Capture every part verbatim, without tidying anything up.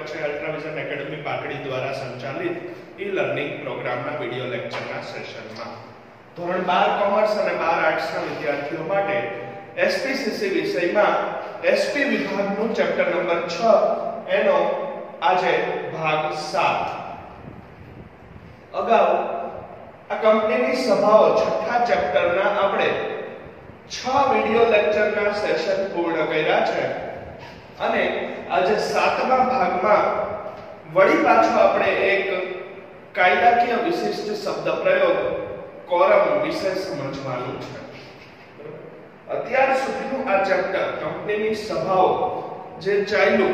છે અલ્ટ્રાવિઝન એકેડમી પાટડી દ્વારા સંચાલિત ઈ લર્નિંગ પ્રોગ્રામના વિડિયો લેક્ચરના સેશનમાં. ધોરણ બાર કોમર્સ અને બાર આર્ટ્સના વિદ્યાર્થીઓ માટે એસપીસીસી વિષયમાં એસપી વિભાગનું ચેપ્ટર નંબર છ એનો આજે ભાગ સાત. અગાઉ આ કંપનીની સભાઓ છઠ્ઠા ચેપ્ટરના આપણે છ વિડિયો લેક્ચરના સેશન પૂર્ણ કર્યા છે અને આજે સાતમા ભાગમાં વળી પાછો આપણે એક કાયદાકીય વિશિષ્ટ શબ્દ પ્રયોગ કોરમ વિશે સમજવાનું છે. અત્યાર સુધીનું આ ચેપ્ટર કંપનીની સભાઓ જે ચાલ્યું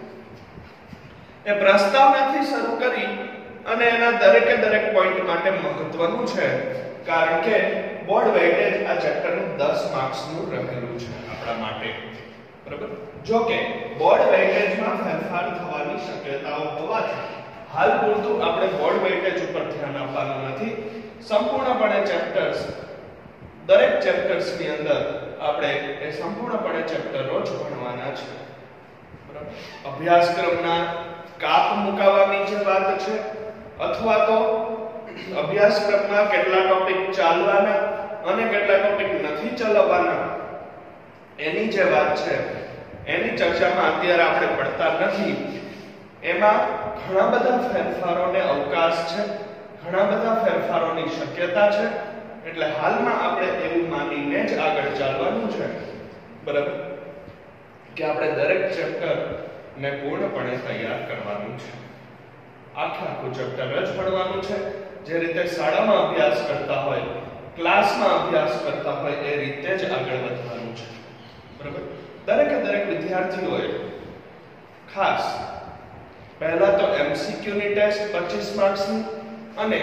એ પ્રસ્તાવનાથી શરૂ કરી અને એના દરેકે દરેક પોઈન્ટ માટે મહત્વનું છે કારણ કે બોર્ડ વેઇટેજ આ ચેપ્ટરનું દસ માર્ક્સનું રહેલું છે આપણા માટે. બરાબર. જો કે બોર્ડ વેઇટેજમાં ફેરફાર થવાની શક્યતાઓ હોવાથી હાલ પૂરતું આપણે બોર્ડ વેઇટેજ ઉપર ધ્યાન આપવાનું નથી. સંપૂર્ણપણે ચેપ્ટર્સ દરેક ચેપ્ટર્સની અંદર આપણે એ સંપૂર્ણપણે ચેપ્ટરો જ ભણવાના છે. બરાબર. અભ્યાસક્રમના કાપ મુકાવવાની જે વાત છે અથવા તો અભ્યાસક્રમમાં કેટલા ટોપિક ચાલવાના અને કેટલા ટોપિક નથી ચાલવાના એની જે વાત છે એની ચર્ચામાં અત્યારે આપણે પડતા નથી. એમાં ઘણા બધા ફેરફારોને અવકાશ છે, ઘણા બધા ફેરફારોની શક્યતા છે. એટલે હાલમાં આપણે એવું માનીને જ આગળ ચાલવાનું છે. બરાબર, કે આપણે દરેક ચેપ્ટર ને પૂર્ણપણે તૈયાર કરવાનું છે. આખે આખું ચેપ્ટર જ ભણવાનું છે. જે રીતે શાળામાં અભ્યાસ કરતા હોય, ક્લાસમાં અભ્યાસ કરતા હોય એ રીતે જ આગળ વધવાનું છે. બરાબર. દરેકે દરેક વિદ્યાર્થીઓએ ખાસ પહેલા તો એમસીક્યુ ની ટેસ્ટ પચીસ માર્ક્સની અને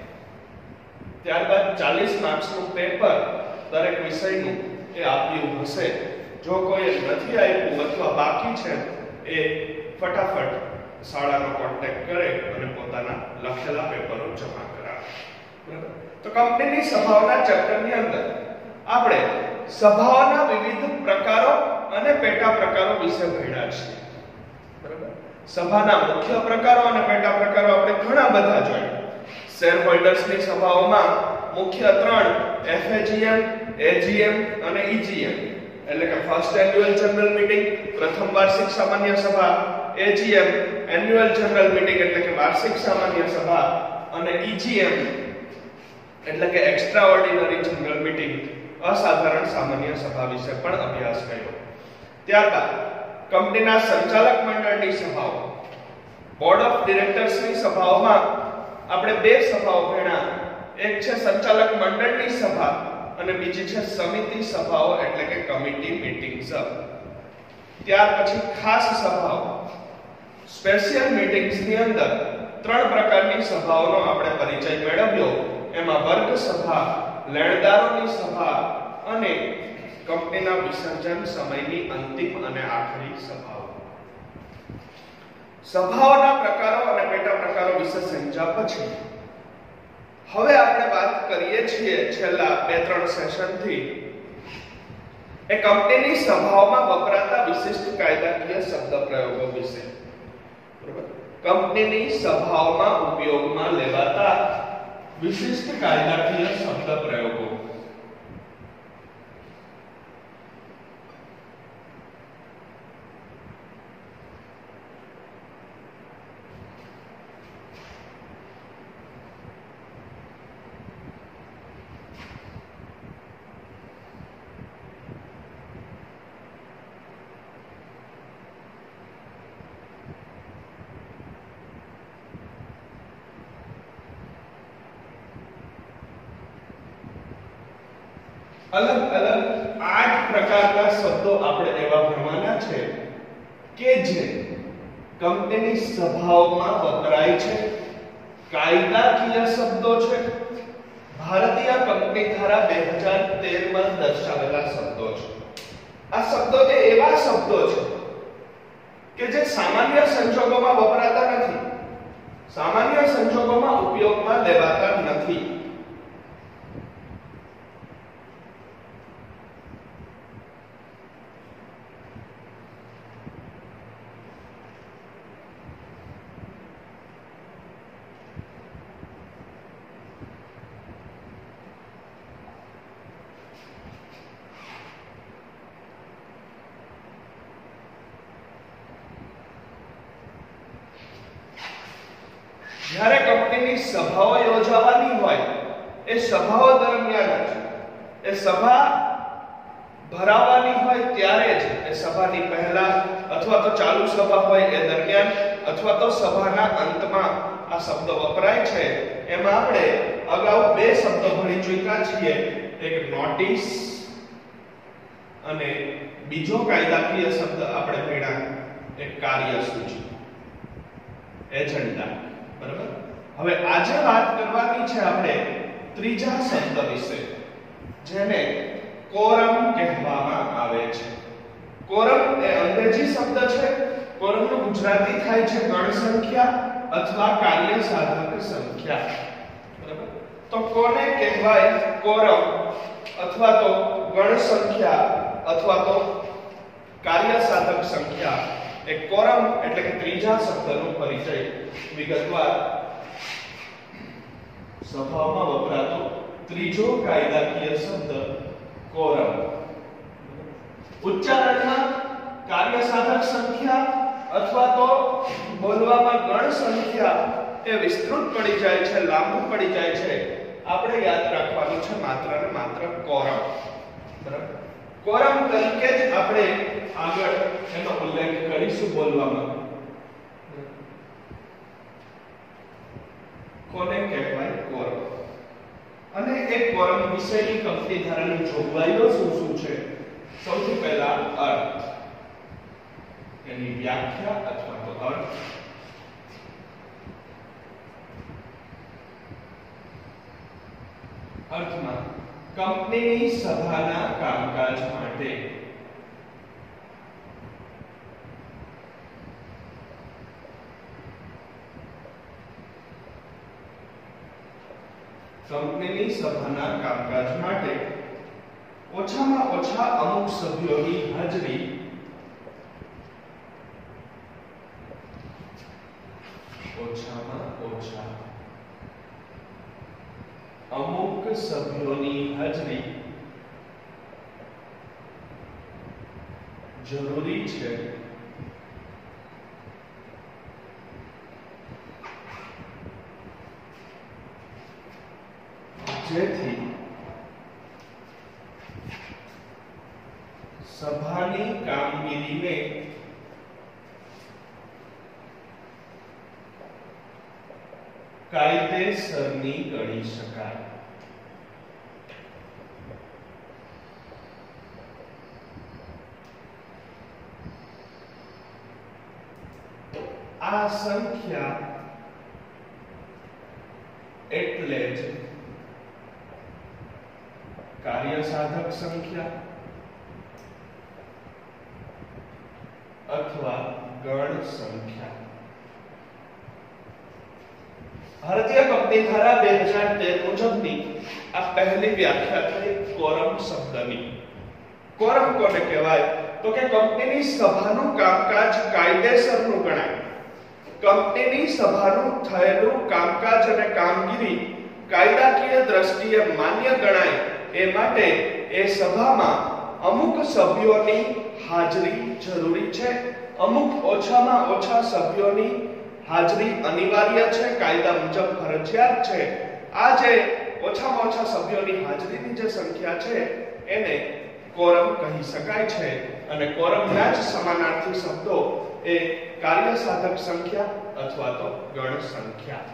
ત્યારબાદ ચાલીસ માર્ક્સનું પેપર દરેક વિષયનું એ આપ્યું હશે. જો કોઈ નથી આપ્યું અથવા બાકી છે એ ફટાફટ શાળાનો કોન્ટેક્ટ કરે અને પોતાના લખેલા પેપરો જમા કરાવે. બરાબર. તો કંપનીની સભાઓના ચેપ્ટરની અંદર આપણે સભાઓના વિવિધ પ્રકારો અને પેટા પ્રકારો વિશે ભણ્યા છીએ. બરાબર. સભાના મુખ્ય પ્રકારો અને પેટા પ્રકારો આપણે ઘણા બધા જોયા. શેર હોલ્ડર્સની સભાઓમાં મુખ્ય ત્રણ એફએજીએમ, એજીએમ અને ઈજીએમ એટલે કે ફર્સ્ટ એન્યુઅલ જનરલ મીટિંગ પ્રથમ વાર્ષિક સામાન્ય સભા, એજીએમ એન્યુઅલ જનરલ મીટિંગ એટલે કે વાર્ષિક સામાન્ય સભા અને ઈજીએમ એટલે કે એક્સ્ટ્રા ઓર્ડિનરી જનરલ મીટિંગ અસાધારણ સામાન્ય સભા વિશે પણ અભ્યાસ કર્યો. ત્યારબાદ કંપનીના સંચાલક મંડળની સભાઓ, બોર્ડ ઓફ ડિરેક્ટર્સની સભાઓમાં આપણે બે સભાઓ ભણ્યા. એક છે સંચાલક મંડળની સભા અને બીજી છે સમિતિ સભાઓ એટલે કે કમિટી મીટિંગ્સ. ત્યાર પછી ખાસ સભાઓ, સ્પેશિયલ મીટિંગ્સની અંદર ત્રણ પ્રકારની સભાઓનો આપણે પરિચય મેળવ્યો. એમાં વર્ગ સભા, લેણદારોની સભા અને કંપનીના વિસર્જન સમયની અંતિમ અને આખરી સભાઓ. સભાઓના પ્રકારો અને પેટા પ્રકારો વિશે સમજ્યા પછી હવે આપણે વાત કરીએ છીએ છેલ્લા બે ત્રણ સેશનથી એ કંપનીની સભાઓમાં વપરાતા વિશિષ્ટ કાયદાકીય શબ્દ પ્રયોગો વિશે. બરાબર. કંપનીની સભાઓમાં ઉપયોગમાં લેવાતા વિશિષ્ટ કાયદાકીય શબ્દ પ્રયોગો. અલગ અલગ આઠ પ્રકારના શબ્દો આપણે એવા ભણવાના છે કે જે કંપનીની સભાઓમાં વપરાય છે, કાયદાકીય શબ્દો છે, ભારતીય કંપની ધારા બે હજાર તેર માં દર્શાવેલા શબ્દો છે. આ શબ્દો એ એવા શબ્દો છે કે જે સામાન્ય સંજોગોમાં વપરાતા નથી, સામાન્ય સંજોગોમાં ઉપયોગમાં લેવાતા નથી. જ્યારે કંપનીની સભાઓ યોજવાની હોય એ સભાઓ દરમિયાન જ એ સભા ભરાવાની હોય ત્યારે જ એ સભાની પહેલા અથવા તો ચાલુ સભા હોય એ દરમિયાન અથવા તો સભાના અંતમાં આ શબ્દ વપરાય છે. એમાં આપણે અગાઉ બે શબ્દો ભણી ચૂક્યા છીએ, એક નોટિસ અને બીજો કાયદાકીય શબ્દ આપણે ભણ્યા એક કાર્યસૂચિ, એજન્ડા. બરાબર. હવે આજે વાત કરવાની છે આપણે ત્રીજા શબ્દ વિશે, જેને કોરમ કહેવામાં આવે છે. કોરમ એ અંગ્રેજી શબ્દ છે. કોરમનું ગુજરાતી થાય છે ગણસંખ્યા અથવા કાર્ય સાધક સંખ્યા. બરાબર. તો કોને કહેવાય કોરમ અથવા તો ગણસંખ્યા અથવા તો કાર્ય સાધક સંખ્યા? એ કોરમ એટલે કે ત્રીજા શબ્દનો પરિચય વિગતવાર સભામાં વપરાતો ત્રીજો કાયદાકીય શબ્દ કોરમ. ઉચ્ચારણમાં કાર્ય સાધક સંખ્યા અથવા તો બોલવામાં ગણ સંખ્યા એ વિસ્તૃત પડી જાય છે, લાંબુ પડી જાય છે. આપણે યાદ રાખવાનું છે માત્ર ને માત્ર કોરમ. બરાબર. કોરમ તરીકે જ આપણે આગળ એનો ઉલ્લેખ કરીશું બોલવામાં. કોને કહેવાય કોરમ, અને એક કોરમ વિશેની કંપની ધારાની જોગવાઈઓ શું શું છે? સૌથી પહેલા અર્થ, એની વ્યાખ્યા અથવા તો અર્થ. અર્થમાં કંપનીની સભાના કામકાજ માટે કંપનીની સભાના કામકાજ માટે ઓછામાં ઓછા અમુક સભ્યોની હાજરી ઓછામાં ઓછા અમુક સભ્યોની હાજરી જરૂરી છે. જેથી સભાની કામગીરીને કાયદેસરની ગણી શકાય. આ સંખ્યા એટલે જ કાર્ય સાધક સંખ્યા અથવા ગણ સંખ્યા. ભારતીય કંપની ધારા બે હજાર તેર મુજબની આ પહેલી વ્યાખ્યા થઈ કોરમ શબ્દની. કોરમ કોને કહેવાય? તો કે કંપનીની સભાનું કામકાજ કાયદેસરનું ગણાય. કંપનીની સભાનું થયેલું કામકાજ અને કામગીરી કાયદાકીય દ્રષ્ટિએ માન્ય ગણાય એ માટે એ સભામાં અમુક સભ્યોની હાજરી જરૂરી છે. અમુક ઓછામાં ઓછા સભ્યોની હાજરી અનિવાર્ય છે, કાયદા મુજબ ફરજિયાત છે. આ જે ઓછામાં ઓછા સભ્યોની હાજરીની જે સંખ્યા છે એને કોરમ કહી શકાય છે. અને કોરમના જ સમાનાર્થી શબ્દો એ કાર્ય સાધક સંખ્યા અથવા તો ગણ સંખ્યા.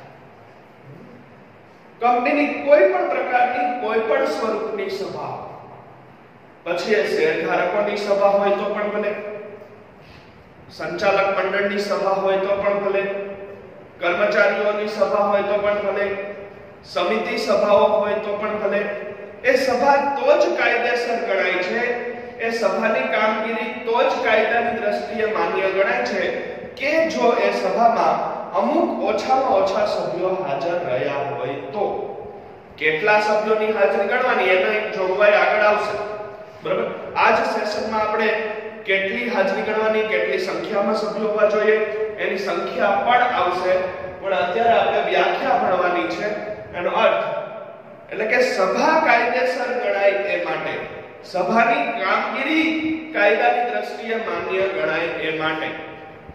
કંપનીની કોઈ પણ પ્રકારની કોઈ પણ સ્વરૂપની સભા, પછી એ શેરધારકોની સભા હોય તો પણ ભલે, સંચાલક મંડળની સભા હોય તો પણ ભલે, કર્મચારીઓની સભા હોય તો પણ ભલે, સમિતિ સભાઓ હોય તો પણ ભલે, એ સભા તો જ કાયદેસર ગણાય છે. એ સભાની કામગીરી તો જ કાયદાની દ્રષ્ટિએ માન્ય ગણાય છે કે જો એ સભામાં અમુક ઓછામાં ઓછા સભ્યો હાજર રહ્યા હોય તો. કેટલા સભ્યોની હાજરી ગણવાની એનો એક જોગવાઈ આગળ આવશે. બરાબર. આ જ સેશનમાં આપણે કેટલી હાજરી ગણવાની, કેટલી સંખ્યામાં સભ્યો હોવા જોઈએ એની સંખ્યા પણ આવશે. પણ અત્યારે આપણે વ્યાખ્યા ભણવાની છે. એનો અર્થ એટલે કે સભા કાયદેસર ગણાય એ માટે, સભાની કામગીરી કાયદાની દ્રષ્ટિએ માન્ય ગણાય એ માટે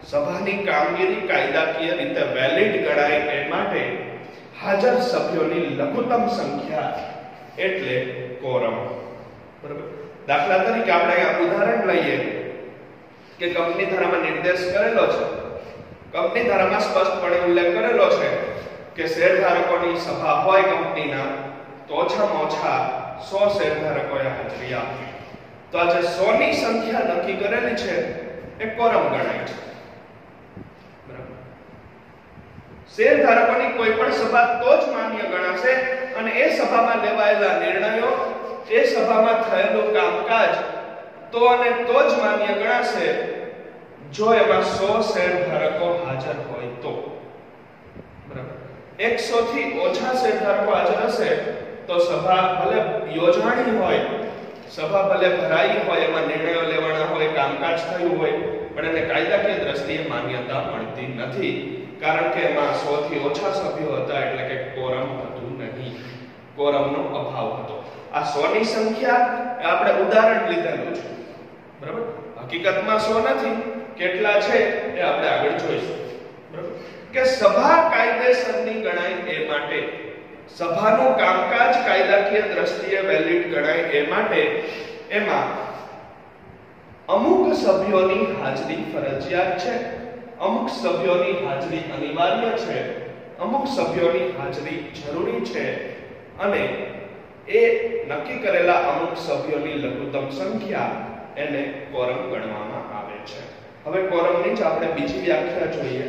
સભાની કામગીરી કાયદાકીય રીતે વેલિડ ગણાય એ માટે હાજર સભ્યોની લઘુત્તમ સંખ્યા એટલે કોરમ. બરાબર. દાખલા તરીકે આપણે આ ઉદાહરણ લઈએ કે કંપની ધારામાં નિર્દેશ કરેલો છે, કંપની ધારામાં સ્પષ્ટપણે ઉલ્લેખ કરેલો છે કે શેરધારકોની સભા હોય કંપનીના તો ઓછામાં ઓછા સો શેરધારકોએ હાજરી આપવી. તો આ જે સો ની સંખ્યા નક્કી કરેલી છે એ કોરમ ગણાય છે. બરાબર. શેરધારકોની કોઈ પણ સભા તો જ માન્ય ગણાશે અને એ સભામાં લેવાયેલા નિર્ણયો, એ સભામાં થયેલું કામકાજ તો અને તો જ માન્ય ગણાશે જો એમાં સો શેરધારકો હાજર હોય તો. બરાબર. એકસો થી ઓછા શેરધારકો હાજર હશે તો સભા ભલે યોજાણી હોય, સભા ભલે ભરાઈ હોય, એમાં નિર્ણયો લેવાના હોય, કામકાજ થયું હોય, પણ એને કાયદાકીય દ્રષ્ટિએ માન્યતા મળતી નથી, કારણ કે એમાં સો થી ઓછા સભ્યો હતા, એટલે કે કોરમ હતું નહીં, કોરમનો અભાવ હતો. આ સો ની સંખ્યા આપણે ઉદાહરણ લીધેલું છે. બરાબર. હકીકતમાં સો નથી, કેટલા છે એ આપણે આગળ જોઈશું. બરાબર. કે સભા કાયદેસરની ગણાય એ માટે, સભાનું કામકાજ કાયદાકીય દ્રષ્ટિએ વેલિડ ગણાય એ માટે એમાં અમુક સભ્યોની હાજરી ફરજિયાત છે, અમુક સભ્યોની હાજરી અનિવાર્ય છે, અમુક સભ્યોની હાજરી જરૂરી છે અને એ નક્કી કરેલા અમુક સભ્યોની લઘુત્તમ સંખ્યા એને કોરમ ગણવામાં આવે છે. હવે કોરમની જ આપણે બીજી વ્યાખ્યા જોઈએ.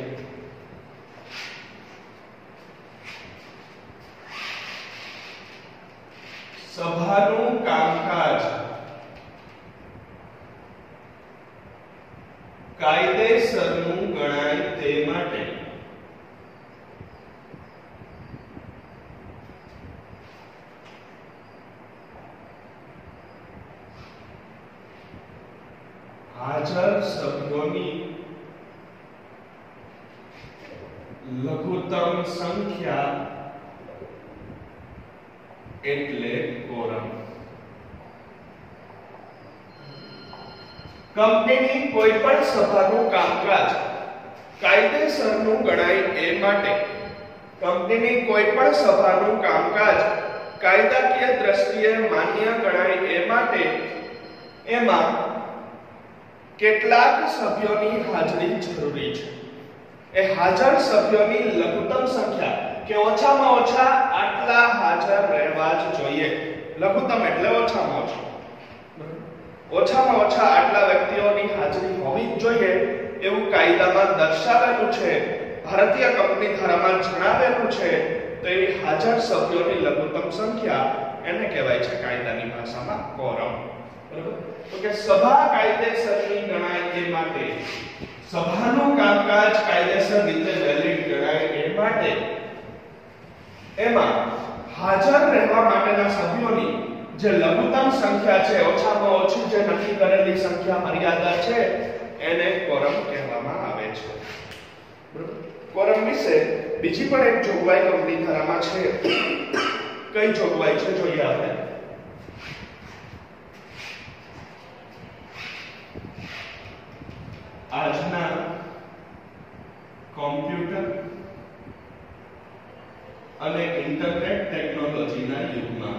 સભાનું કામકાજ કાયદેસરનું ગણાય તે માટે હાજર સભ્યોની લઘુત્તમ સંખ્યા એટલે કોરમ. કંપનીની કોઈ પણ સભાનું કામકાજ કાયદેસરનું ગણાય એ માટે, કંપનીની કોઈ પણ સભાનું કામકાજ કાયદાકીય દ્રષ્ટિએ માન્ય ગણાય એ માટે એમાં કેટલાક સભ્યોની હાજરી જરૂરી છે. એ હાજર સભ્યોની લઘુત્તમ સંખ્યા કે ઓછામાં ઓછા આટલા હાજર રહેવા જ જોઈએ. લઘુત્તમ એટલે ઓછામાં ઓછા, ઓછામાં ઓછા આટલા વ્યક્તિઓની હાજરી હોવી જ જોઈએ એવું કાયદામાં દર્શાવેલું છે, ભારતીય કંપની ધારામાં જણાવેલું છે. તો એવી હાજર સભ્યોની લઘુત્તમ સંખ્યા એને કહેવાય છે કાયદાની ભાષામાં કોરમ. બરાબર. તો કે સભા કાયદેસરની ગણાય એ માટે, સભાનું કામકાજ કાયદેસર રીતે વેલિડ ગણાય એ માટે એમાં હાજર રહેવા માટેના સભ્યોની જે લઘુત્તમ સંખ્યા છે, ઓછામાં ઓછી જે નક્કી કરેલી સંખ્યા મર્યાદા છે, એને કોરમ કહેવામાં આવે છે. બરાબર. કોરમ વિશે બીજી પણ એક જોગવાઈ કંપની ધારામાં છે. કઈ જોગવાઈ છે જોઈએ આપણે. આજના કોમ્પ્યુટર અને ઇન્ટરનેટ ટેકનોલોજીના યુગમાં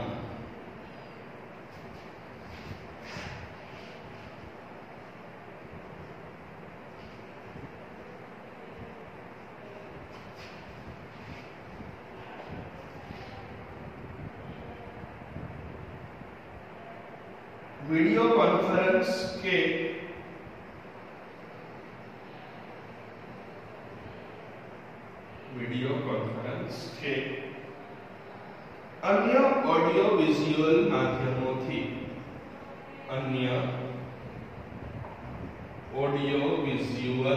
वीडियो कॉन्फ्रेंस के वीडियो कॉन्फ्रेंस के अन्य ऑडियो विजुअल माध्यमों थी अन्य ऑडियो विजुअल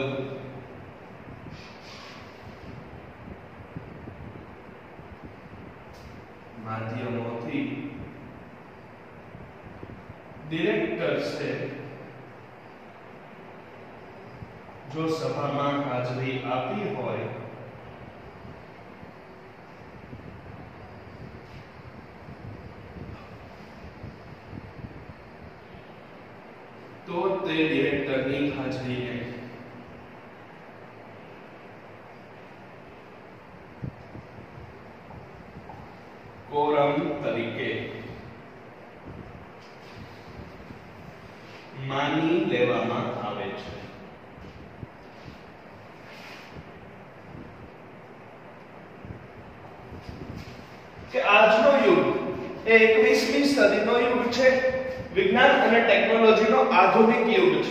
माध्यमों थी डायरेक्टर से जो सभा में हाजरी आपी होय तो ते डायरेक्टर की हाजरी ने કોરમ તરીકે માની લેવામાં આવે છે. કે આજનો યુગ એ એકવીસમી સદીનો યુગ છે. વિજ્ઞાન અને ટેકનોલોજીનો આધુનિક યુગ છે.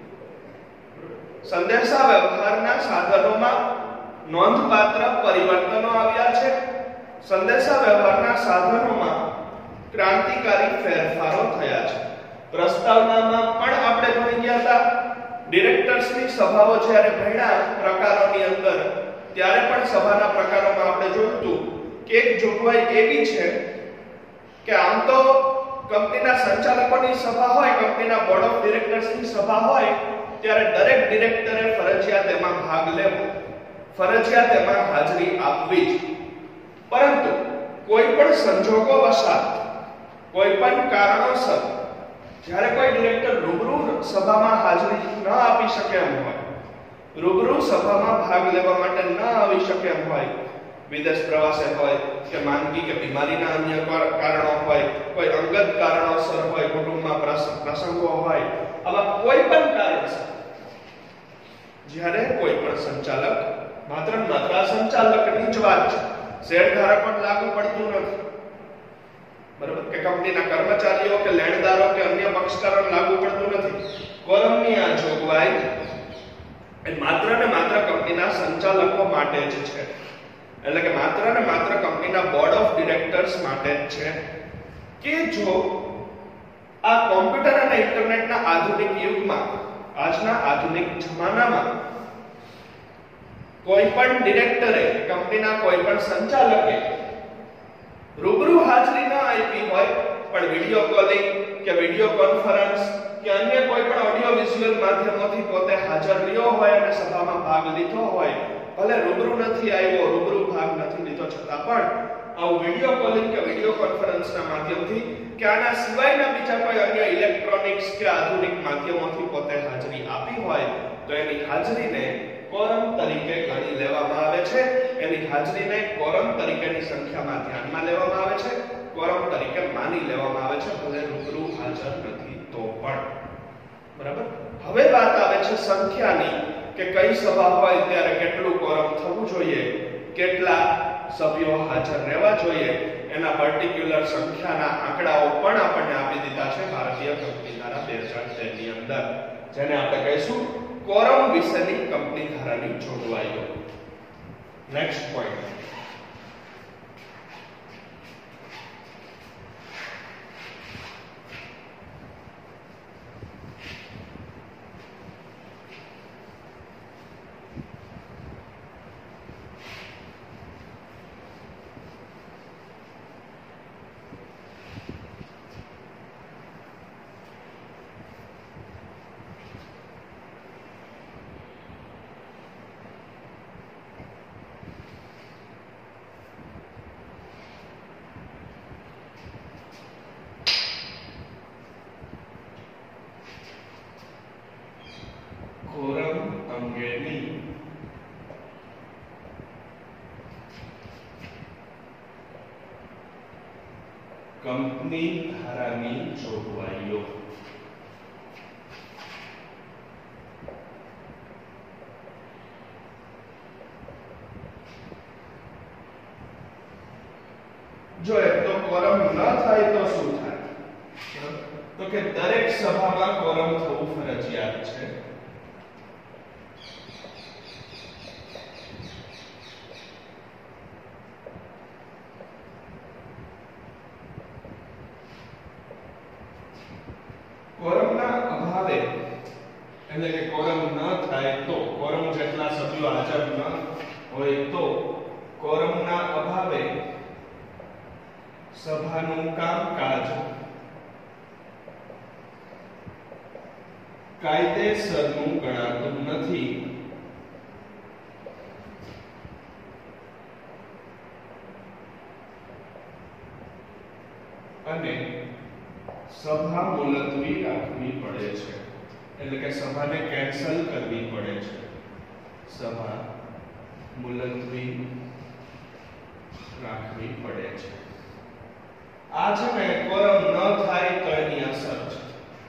સંદેશા વ્યવહારના સાધનોમાં નોંધપાત્ર પરિવર્તનો આવ્યા છે. સંદેશા વ્યવહારના સાધનોમાં ક્રાંતિકારી ફેરફારો થયા છે. પ્રસ્તાવનામાં પણ આપણે ભણી ગયા હતા. ડિરેક્ટર્સની સભાઓ જ્યારે ભણ્યા પ્રકારોની અંદર, ત્યારે પણ સભાના પ્રકારોમાં આપણે જોયું હતું કે એક જોગવાઈ એવી છે કે આમ તો કંપનીના સંચાલકોની સભા હોય, કંપનીના બોર્ડ ઓફ ડિરેક્ટર્સની સભા હોય, ત્યારે દરેક ડિરેક્ટરે ફરજિયાત એમાં ભાગ લેવો, ફરજિયાત એમાં હાજરી આપવી જ. પરંતુ કોઈ પણ સંજોગોવશાત, કોઈ પણ કારણોસર જ્યારે કોઈ ડિરેક્ટર રૂબરૂ સભામાં હાજરી ન આપી શકે એમ હોય, રૂબરૂ સભામાં ભાગ લેવા માટે ન આવી શકે એમ હોય, વિદેશ પ્રવાસે હોય કે માંદગી કે બીમારીના અન્ય કારણો હોય, કોઈ અંગત કારણોસર હોય, કુટુંબમાં પ્રસંગો હોય, આવા કોઈ પણ કારણસર જ્યારે કોઈ પણ સંચાલક, માત્ર માત્ર સંચાલકની જ વાત છે, શેરધારકોને લાગુ પડતું નથી, બરાબર, કે કંપનીના કર્મચારીઓ કે લેણદારો કે અન્ય પક્ષકારોને લાગુ પડતું નથી. કોરમની આ જોગવાઈ એ માત્ર ને માત્ર કંપનીના સંચાલકો માટે જ છે. એટલે કે માત્ર ને માત્ર કંપનીના બોર્ડ ઓફ ડિરેક્ટર્સ માટે જ છે કે જો આ કોમ્પ્યુટર અને ઇન્ટરનેટના આધુનિક યુગમાં, આજના આધુનિક જમાનામાં કોઈ પણ ડિરેક્ટરે, કંપનીના કોઈ પણ સંચાલકે રૂબરૂ હાજરી ન આપી હોય, પણ વિડિયો કોલિંગ કે વિડિયો કોન્ફરન્સ કે અન્ય કોઈ પણ ઓડિયો વિઝ્યુઅલ માધ્યમોથી પોતે હાજર રહ્યો હોય અને સભામાં ભાગ લીધો હોય, ભલે રૂબરૂ નથી આવ્યો, રૂબરૂ ભાગ નથી લીધો, છતાં પણ આવું વિડિયો કોલિંગ કે વિડિયો કોન્ફરન્સના માધ્યમથી કે આના સિવાયના બીજા કોઈ અન્ય ઇલેક્ટ્રોનિક્સ કે આધુનિક માધ્યમોથી પોતે હાજરી આપી હોય, તો એની હાજરીને કોરમ તરીકે ગણી લેવામાં આવે છે. એની હાજરીને કોરમ તરીકેની સંખ્યામાં ધ્યાનમાં લેવામાં આવે છે, કોરમ તરીકે માની લેવામાં આવે છે, ભલે રૂબરૂ હાજર નથી તો પણ. બરાબર. હવે વાત આવે છે સંખ્યાની, કે કઈ સભા હોય ત્યારે કેટલું કોરમ થવું જોઈએ, કેટલા સભ્યો હાજર રહેવા જોઈએ. એના પર્ટિક્યુલર સંખ્યાના આંકડાઓ પણ આપણને આપી દીધા છે ભારતીય કંપની ધારા બે હજાર તેર ની અંદર, જેને આપણે કહીશું કોરમ વિશેની કંપની ધારાની જોગવાઈઓ. નેક્સ્ટ પોઈન્ટ, કોરમ અંગેની કંપની ધારાની જોગવાઈઓ. જો એ તો કોરમ ન થાય તો શું થાય? તો કે દરેક સભામાં કોરમ થવું ફરજિયાત છે. કોરમના અભાવે, એટલે કે કોરમ ન થાય તો, કોરમ જેટલા સભ્યો હાજર ન હોય તો, કોરમના અભાવે સભાનું કામકાજ કાયદેસરનું ગણાતું નથી અને સભા મુલતવી રાખવી પડે છે. એટલે કે સભાને કેન્સલ કરવી પડે છે. સભા મુલતવી રાખવી પડે છે. આ છે ને કોરમ ન થાય તો એની અસર છે.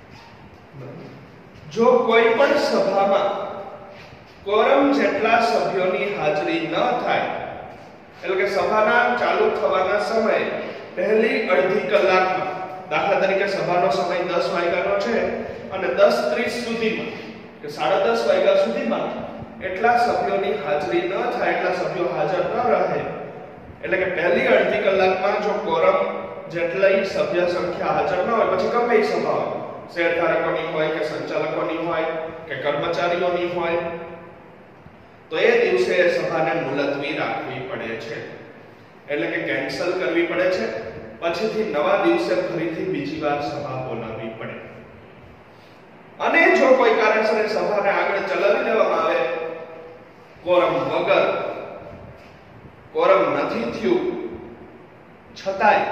જો કોઈ પણ સભામાં કોરમ જેટલા સભ્યોની હાજરી ન થાય, એટલે કે સભાના ચાલુ થવાના સમયે પહેલી અડધી કલાકમાં, દાખલા તરીકે સભાનો સમય દસ વાગ્યાનો છે અને દસ ત્રીસ સુધીમાં કે સાડા દસ વાગ્યા સુધીમાં એટલા સભ્યોની હાજરી ન થાય, એટલા સભ્યો હાજર ન રહે, એટલે કે પહેલી અડધી કલાકમાં જો કોરમ જેટલી સભ્ય સંખ્યા હાજર ન હોય, પછી ગમે એ સભા હોય, શેરધારકોની હોય કે સંચાલકોની હોય કે કર્મચારીઓની હોય, તો એ દિવસે એ સભાને મુલતવી રાખવી પડે છે, એટલે કે કેન્સલ કરવી પડે છે. પછીથી નવા દિવસે ફરીથી બીજી વાર સભા બોલાવવી પડે. અને જો કોઈ કારણસર સભાને આગળ ચલાવી લેવામાં આવે, કોરમ વગર, કોરમ નથી થયું છતાંય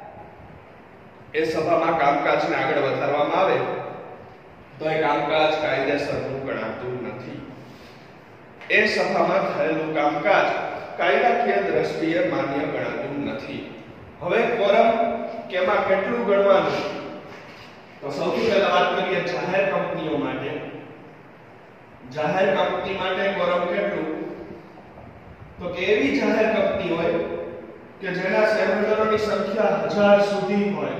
એ સભામાં કામકાજને આગળ વધારવામાં આવે, તો એ કામકાજ કાયદેસરનું ગણાતું નથી. એ સભામાં થયેલું કામકાજ કાયદાકીય દ્રષ્ટિએ માન્ય ગણાતું નથી. હવે કોરમ કેમાં કેટલું ગણવાનું? તો સૌથી પહેલા વાત કરીએ જાહેર કંપનીઓ માટે. જાહેર કંપની માટે કોરમ કેટલું? તો કે એવી જાહેર કંપની હોય કે જેના શેરહોલ્ડરોની સંખ્યા હજાર સુધી હોય.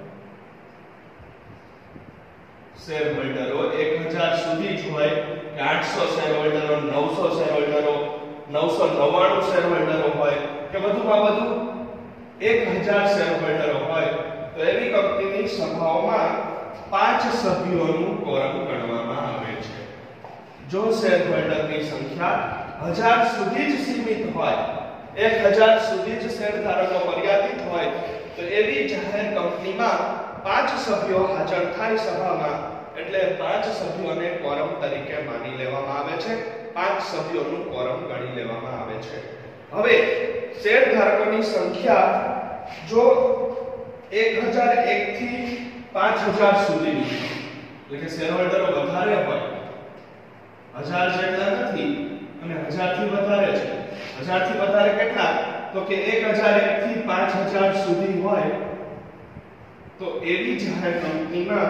શેરહોલ્ડરો એક હજાર સુધી જ હોય કે આઠસો શેરહોલ્ડરો, નવસો શેરહોલ્ડરો, નવસો નવ્વાણું શેરહોલ્ડરો હોય કે વધુમાં વધુ એક હજાર શેરહોલ્ડરો હોય, તો એવી કંપનીની સભાઓમાં પાંચ સભ્યોનું કોરમ ગણવામાં આવે છે. જો શેરહોલ્ડરની સંખ્યા હજાર સુધી જ સીમિત હોય, એક હજાર સુધી જ શેરધારકો મર્યાદિત હોય, તો એવી જાહેર કંપનીમાં પાંચ સભ્યો હાજર થાય સભામાં, એટલે પાંચ સભ્યોને કોરમ તરીકે માની લેવામાં આવે છે, પાંચ સભ્યોનું કોરમ ગણી લેવામાં આવે છે. હવે શેરધારકોની સંખ્યા જો એક હજાર એક થી પાંચ હજાર સુધીની, એટલે કે શેરહોલ્ડરો વધારે હોય, હજાર જેટલા નથી અને હજાર થી વધારે છે. હજાર થી વધારે કેટલા? તો કે એક હજાર એક થી પાંચ હજાર સુધી હોય, તો એવી જાહેર કંપનીમાં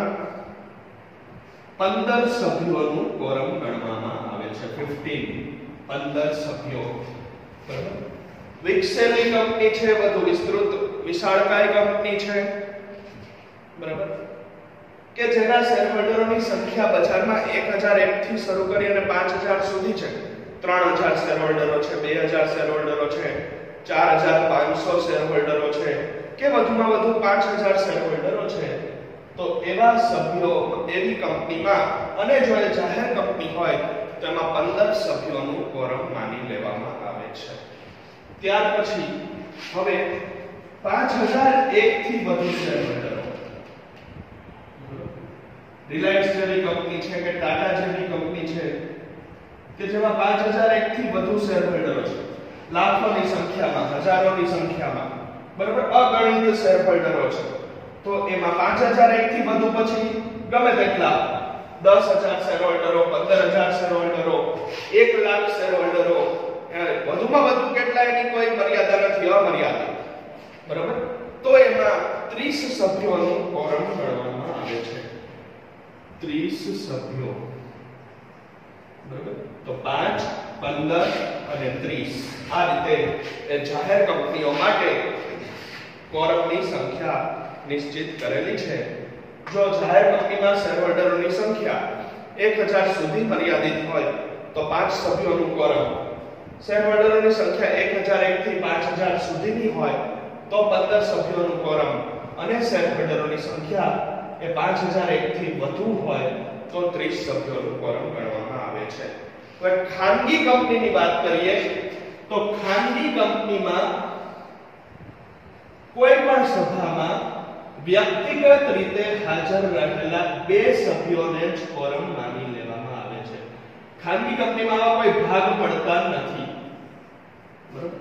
પંદર સભ્યોનું કોરમ ગણવામાં આવે છે. પંદર પંદર સભ્યો. બરાબર. વિકસેલી કંપની છે, વધુ વિસ્તૃત વિશાળકાય કંપની છે, બરાબર, કે જેના શેરહોલ્ડરોની સંખ્યા બજારમાં એક હજાર એક થી શરૂ કરી અને પાંચ હજાર સુધી છે. ત્રણ હજાર શેરહોલ્ડરો છે, બે હજાર શેરહોલ્ડરો છે, ચાર હજાર પાંચસો શેરહોલ્ડરો છે કે વધુમાં વધુ પાંચ હજાર શેરહોલ્ડરો છે, તો એવા સભ્યો એવી કંપનીમાં, અને જો એ જાહેર કંપની હોય તો એમાં પંદર સભ્યોનું કોરમ માની લેવામાં આવે છે. ત્યાર પછી હવે પાંચ હજાર એક થી વધુ શેરહોલ્ડરો, રિલાયન્સ જેવી કંપની છે કે ટાટા જેવી કંપની છે કે જેમાં પાંચ હજાર એક થી વધુ શેરહોલ્ડરો છે, લાખોની સંખ્યામાં, હજારોની સંખ્યામાં, બરાબર, અગણિત શેરહોલ્ડરો છે, તો એમાં પાંચ હજાર એક થી વધુ પછી ગમે તેટલા દસ હજાર શેરહોલ્ડરો, પંદર હજાર શેરહોલ્ડરો, એક લાખ શેરહોલ્ડરો, વધુમાં વધુ કેટલા એની કોઈ મર્યાદા નથી, અમર્યાદિત, બરાબર, તો એમાં ત્રીસ સભ્યોનું કોરમ ગણવામાં આવે છે. ત્રીસ સભ્યો, બરાબર, તો પાંચ, પંદર અને ત્રીસ, આ રીતે એ જાહેર કંપનીઓ માટે કોરમની સંખ્યા નિશ્ચિત કરેલી છે. જો જાહેર કંપનીમાં શેરહોલ્ડરોની સંખ્યા એક હજાર સુધી મર્યાદિત હોય તો પાંચ સભ્યોનું કોરમ, શેરહોલ્ડરોની સંખ્યા એક હજાર એક થી પાંચ હજાર સુધીની હોય તો પંદર સભ્યોનું કોરમ, અને શેરહોલ્ડરોની સંખ્યા એ પાંચ હજાર એક થી વધુ હોય તો ત્રીસ સભ્યોનું કોરમ ગણવામાં આવે છે. હવે ખાનગી કંપનીની વાત કરીએ તો ખાનગી કંપનીમાં કોઈ પણ સભામાં વ્યક્તિગત રીતે હાજર રહેલા બે સભ્યોને જ કોરમ માની લેવામાં આવે છે. ખાનગી કંપનીમાં આવા કોઈ ભાગ પડતા નથી, બરાબર.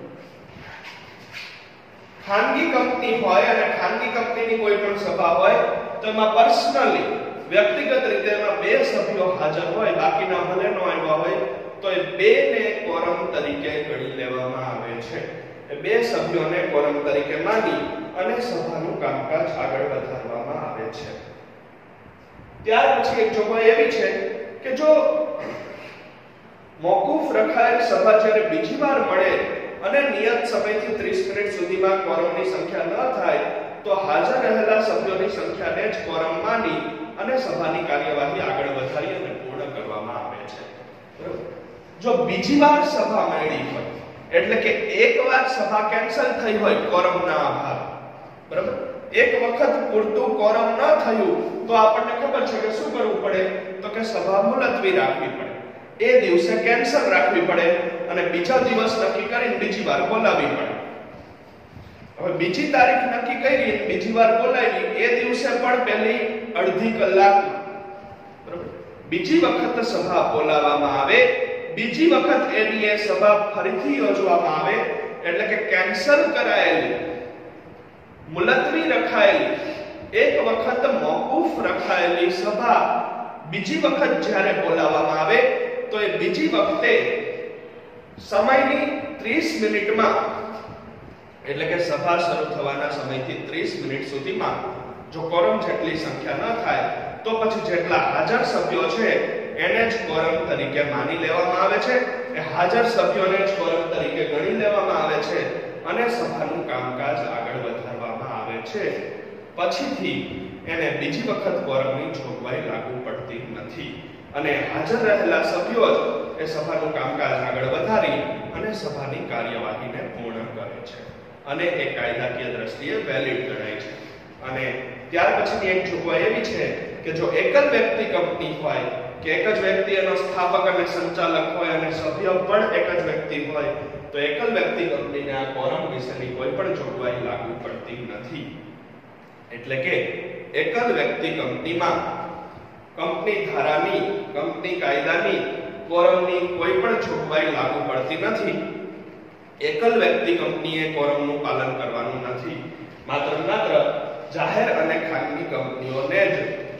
ખાનગી કંપની હોય અને ખાનગી કંપનીની કોઈ પણ સભા હોય તો એમાં પર્સનલી, વ્યક્તિગત રીતે એમાં બે સભ્યો હાજર હોય, બાકીના ભલે ન આવ્યા હોય, તો એ બે ને કોરમ તરીકે ગણી લેવામાં આવે છે. એ બે સભ્યોને કોરમ તરીકે માની અને સભાનું કામકાજ આગળ વધારવામાં આવે છે. ત્યાર પછી એક જોગવાઈ એવી છે કે જો મોકૂફ રખાયેલ સભા જ્યારે બીજી વાર મળે અને નિયત સમયથી ત્રીસ મિનિટ સુધીમાં કોરમની સંખ્યા ન થાય તો હાજર રહેલા સભ્યોની સંખ્યાને જ કોરમ માની અને સભાની કાર્યવાહી આગળ વધારી અને પૂર્ણ કરવામાં આવે છે. બરાબર? જો બીજી વાર સભા મળી હોય એટલે કે એકવાર સભા કેન્સલ થઈ હોય કોરમના અભાવે, બરાબર, એક વખત પૂરતું કોરમ ન થયું તો આપણને ખબર છે કે શું કરવું પડે, તો કે સભા મુલતવી રાખવી પડે, એ દિવસે કેન્સલ રાખવી પડે અને બીજા દિવસ નક્કી કરીને બીજી વાર બોલાવવી પડે. હવે બીજી તારીખ નક્કી કરી બીજી વાર બોલાવી એ દિવસે પણ પહેલી અડધી કલાક, બરાબર, બીજી વખત સભા બોલાવવામાં આવે, બીજી વખત એની એ સભા ફરીથી યોજવામાં આવે એટલે કે કેન્સલ કરાયેલી, મુલતવી રખાયેલી, એક વખત મોકૂફ રખાયેલી સભા બીજી વખત જ્યારે બોલાવવામાં આવે તો એ બીજી વખતે સમયની ત્રીસ મિનિટમાં એટલે કે સભા શરૂ થવાના સમયથી ત્રીસ મિનિટ સુધીમાં જો કોરમ જેટલી સંખ્યા ન થાય તો પછી જેટલા હાજર સભ્યો છે એને જ કોરમ તરીકે માની લેવામાં આવે છે, એ હાજર સભ્યોને જ કોરમ તરીકે ગણી લેવામાં આવે છે અને સભાનું કામકાજ આગળ વધારવામાં આવે છે. પછીથી એને બીજી વખત કોરમની જોગવાઈ લાગુ પડતી નથી અને હાજર રહેલા સભ્યો જ એ સભાનું કામકાજ આગળ વધારી અને સભાની કાર્યવાહીને પૂર્ણ કરે છે અને એ કાયદાકીય દ્રષ્ટિએ વેલિડ ગણાય છે. અને ત્યાર પછીની એક જોગવાઈ એવી છે કે જો એકલ વ્યક્તિ કંપની હોય કે એક જ વ્યક્તિ એનો સ્થાપક અને સંચાલક હોય અને સભ્ય પણ એક જ વ્યક્તિ હોય તો એકલ વ્યક્તિ કંપનીને આ કોરમ વિશેની કોઈ પણ જોગવાઈ લાગુ પડતી નથી. એટલે કે એકલ વ્યક્તિ કંપનીમાં કંપની ધારાની, કંપની કાયદાની કોરમની કોઈ પણ જોગવાઈ લાગુ પડતી નથી. એકલ વ્યક્તિ કંપનીએ કોરમનું પાલન કરવાનું નથી. માત્ર માત્ર જાહેર અને ખાનગી કંપનીઓને જ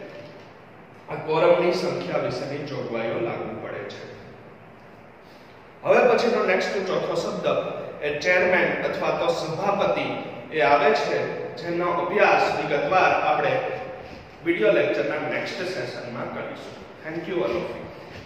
આ કોરમની સંખ્યા વિશેની જોગવાઈઓ લાગુ પડે છે. હવે પછીનો નેક્સ્ટ ચોથો શબ્દ એ ચેરમેન અથવા તો સભાપતિ એ આવે છે, જેનો અભ્યાસ વિગતવાર આપણે વિડિયો લેક્ચરના નેક્સ્ટ સેશનમાં કરીશું. Thank you all of you.